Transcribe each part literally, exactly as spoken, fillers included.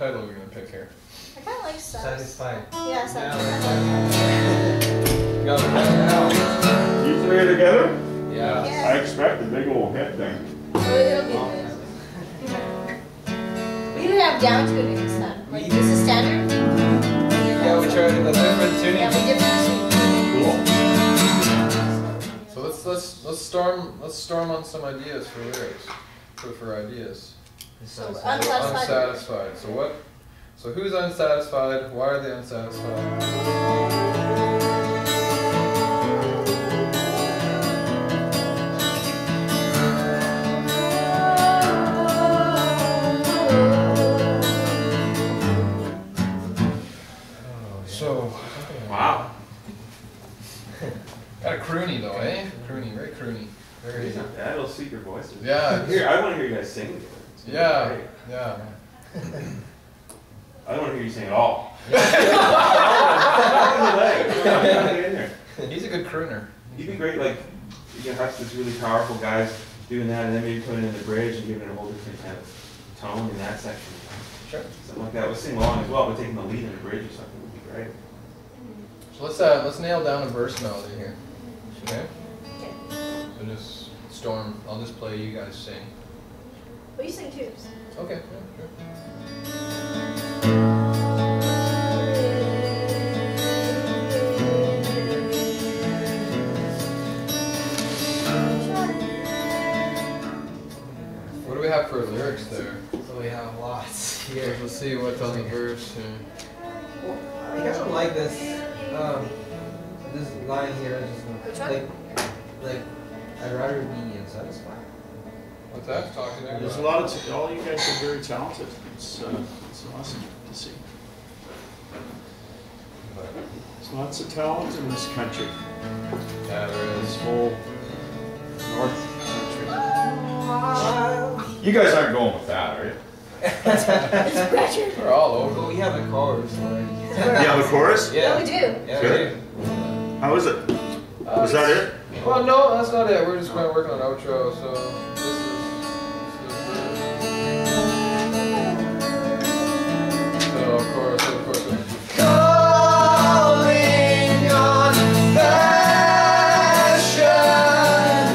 title are we gonna pick here? I kind of like Satisfied. Yeah, satisfied. Got it right now. You three are together? Yeah. Yeah. I expect a big old hit thing. Oh, it'll be good. We can have down tuning this time. Like, this is standard. Yeah, we tried a different tuning. Yeah, we different tuning. Cool. So let's let's let's storm let's storm on some ideas for lyrics. For for ideas. So, So unsatisfied. unsatisfied. So what? So who's unsatisfied? Why are they unsatisfied? So, Wow. got a croony though, eh? Croony, very croony. Very. That'll suit your voices. Yeah. Here, I want to hear you guys sing together. It's gonna be Yeah, great. yeah. I don't want to hear you sing at all. He's a good crooner. You'd be great, like, you can have this really powerful guys doing that, and then maybe putting it in the bridge and giving it a whole different kind of tone in that section. Sure. Something like that. We'll sing along as well, but taking the lead in the bridge or something would be great. So let's uh let's nail down a verse melody here. Okay? Okay. So just storm. I'll just play. You guys sing. Well, you sing tubes. Okay. Yeah, sure. What do we have for lyrics there? So we have lots here. Let's see what's on the verse here. Well, I kind of like this, um, this line here. Just Which one? like, like, I'd rather be unsatisfied. What's that? Talking there. There's a lot of, t all you guys are very talented. It's, uh, it's awesome to see. There's lots of talent in this country. Yeah, there This is. whole North country. You guys aren't going with that, are you? It's pressure. We're all But over. we have the chorus already. Yeah, the chorus? Yeah, we do. Yeah, Good. we do. How is it? Uh, Was that it? Well, no, that's not it. We're just going to work on an outro. So this is. This is so of course, of course. Calling on passion.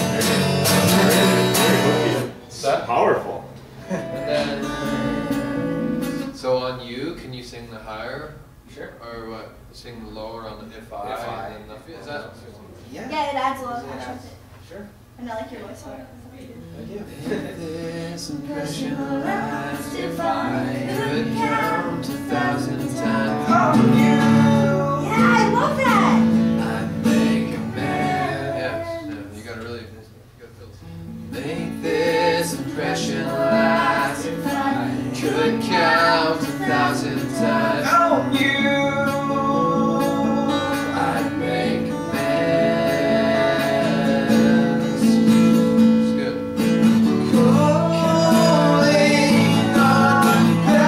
That? Powerful. And then. So on you, can you sing the higher? Sure. Or what? Sing the lower on the if I. If I. And then the, is that? Yeah. Yeah, it adds a lot of Yeah. passion. Sure. And I like your voice more. This impression lasts if I could count a thousand times Yeah, I love that. I'd make a man. Yes. Yeah, you gotta really. You gotta feel this. Make this impression last if I could count a thousand times on you. I'd make amends. It's good. Calling on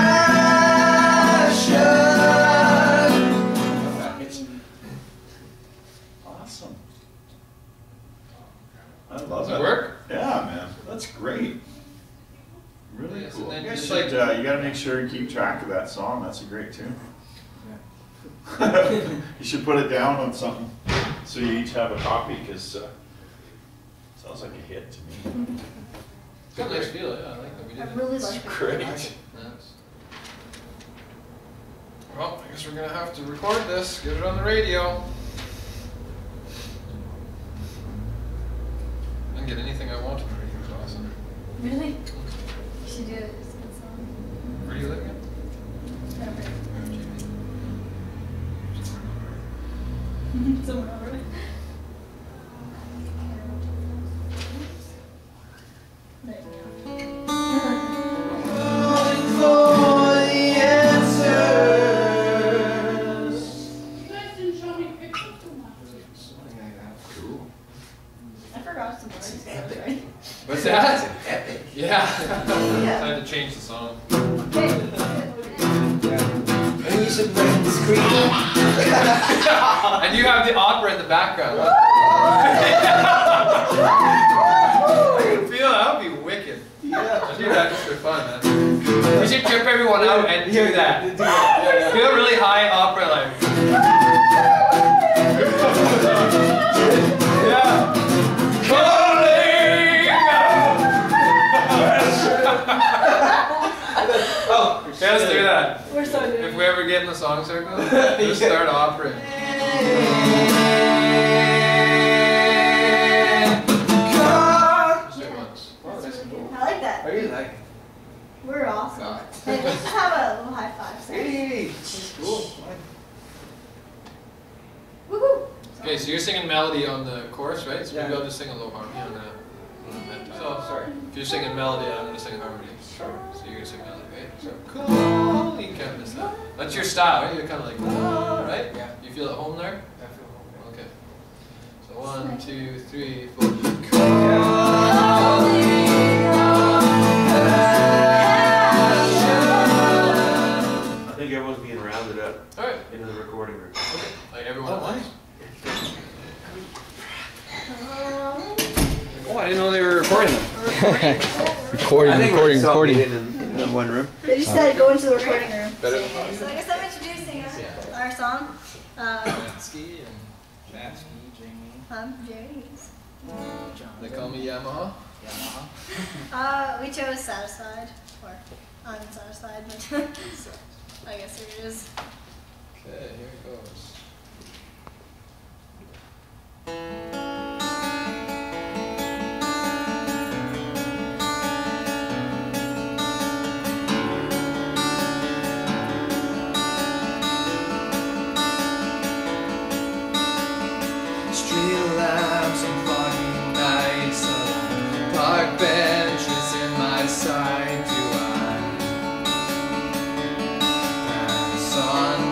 passion. Awesome. I love Does it. it work? Yeah, man. That's great. Really Yes, cool. and then You guys just should, like- uh, you gotta make sure you keep track of that song. That's a great tune. You should put it down on something so you each have a copy, because uh, sounds like a hit to me. It's got a nice feel. Yeah, I like that we I did it. really like it. Great. Nice. Well, I guess we're gonna have to record this, get it on the radio. I can get anything I want on the radio. It's awesome. Really? You should do it. It's a good song. Where do you live again? I don't know. Oh, Somewhere over there. There you go. Calling for the answers. You guys didn't show me pictures too much. Something like that. Cool. I forgot some words. It's epic. Sorry. What's that? Epic. Yeah. Yeah. I had to change the song. Okay. And you should play the screen. And you have the opera in the background. I can feel that. That would be wicked. Yeah. I do that just for fun, man. We should trip everyone out and do that. Do that. Do a really high opera like. Yeah. Oh, Yeah, let's do that. We're so good. If we ever get in the song circle, just start operaing. Shit once. Oh, that's cool. I like that. How do you like it? We're awesome. God. Hey, let's just have a little high five. So. Hey, that's cool. Woohoo! Okay, so you're singing melody on the chorus, right? So Yeah. maybe I'll just sing a low harmony on that. So, sorry. If you're singing melody, I'm gonna sing harmony. Sure. So you're gonna sing melody, right? So cool. You can't miss that. That's your style, right? You're kind of like, ah, right? Yeah. You feel at home there? I feel home. Okay. So one, two, three, four. I think everyone's being rounded up All right. into the recording room. Okay. Like everyone Oh, else. Oh, I didn't know they were recording them. Recording, I think recording, we saw recording. it in, in, in one room. They just said go into the recording room. Better So, than so I guess I'm introducing our, our song. Uh, Ski and um, Jerry's. they call me Yamaha. Uh, we chose Satisfied, or Unsatisfied, but I guess it is. Okay, here it goes. Street lamps and foggy nights, uh, park benches in my sight. Do I? And sun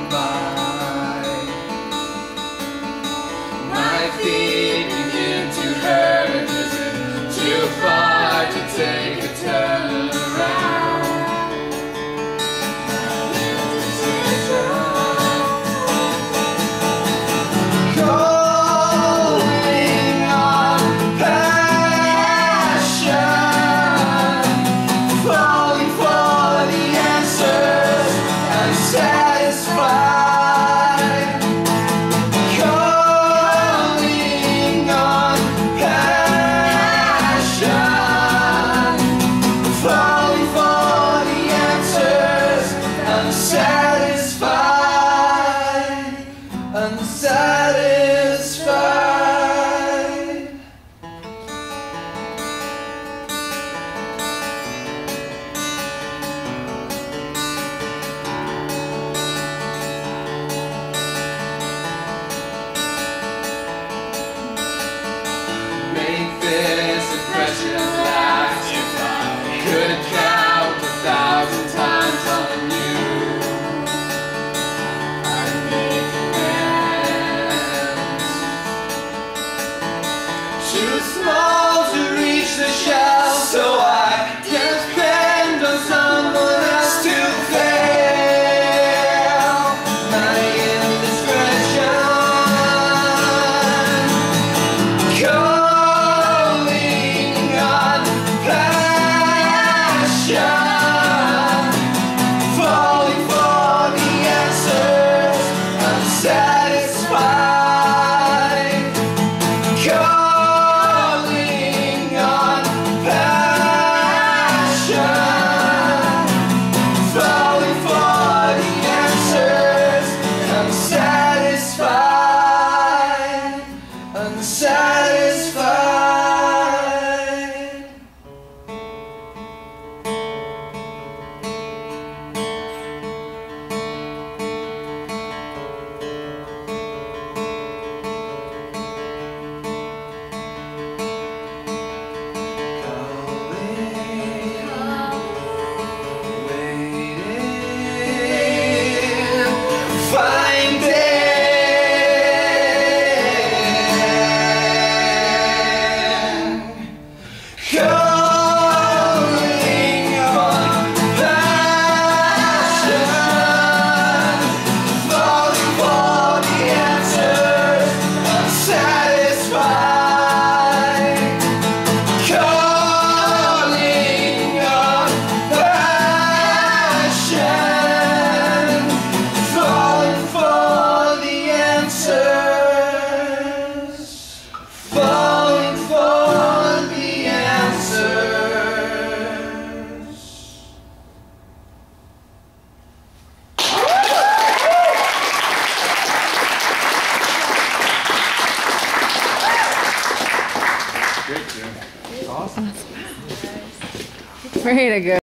Awesome. Way to go.